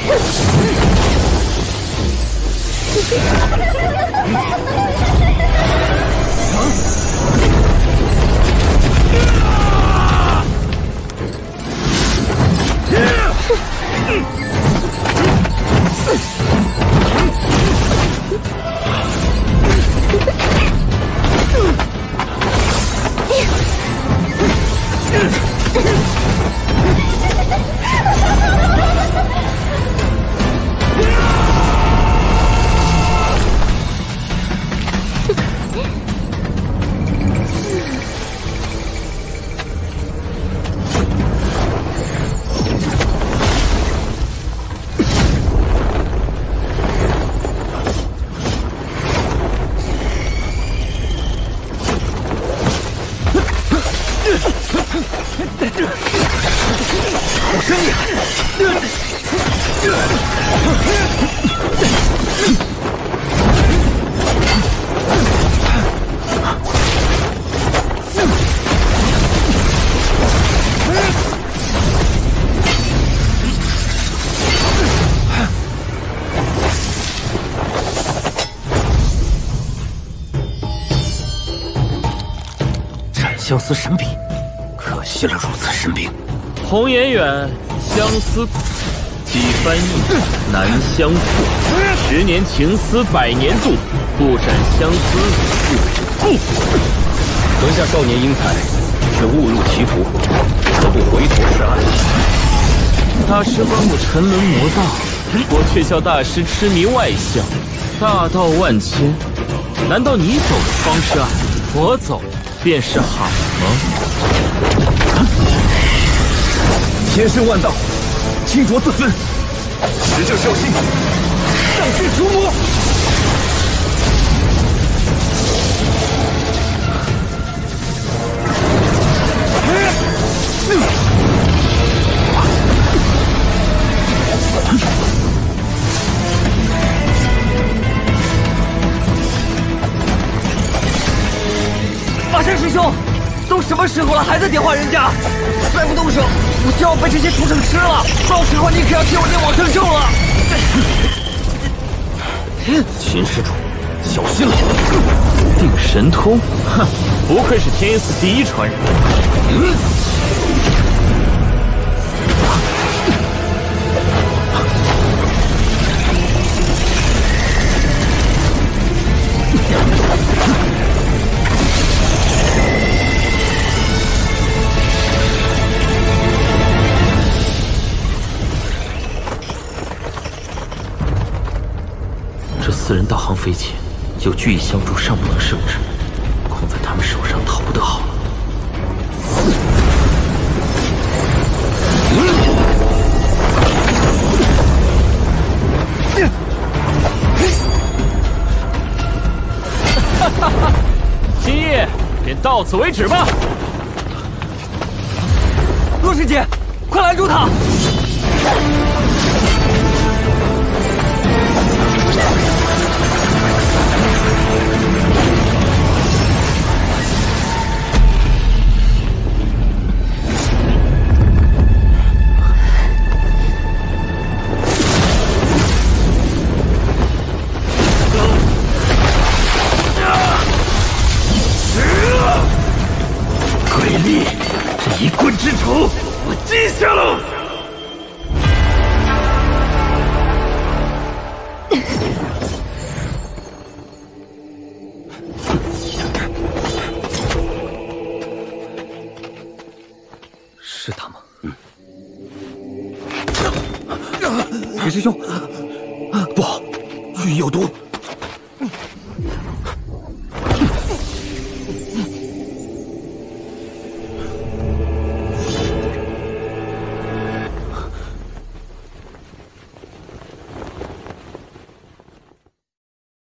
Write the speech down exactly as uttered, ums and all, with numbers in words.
好声音！ 斩相思神笔，可惜了如此神兵。 红颜远，相思苦，几番意，难相负。十年情丝百年度，不斩相思不止步。 阁下少年英才，却误入歧途，何不回头是岸？ 大师观我沉沦魔道，我却笑大师痴迷外相。大道万千，难道你走的方是岸，我走便是海吗？ 千身万道，清浊自分，持正孝心，上去除魔。 法山师兄，都什么时候了，还在点化人家？再不动手，我就要被这些畜生吃了！到时候你可要替我念往生咒了。 秦施主，小心了！ 定神通，哼，不愧是天寺第一传人。嗯。 这四人道行匪浅，有聚义相助，尚不能胜之，恐在他们手上逃不得好了。 哈哈哈！今夜便到此为止吧。 洛师姐，快拦住他！ 鬼力，一棍之仇，我记下了。是他吗？嗯。 李师兄， 不好，玉有毒。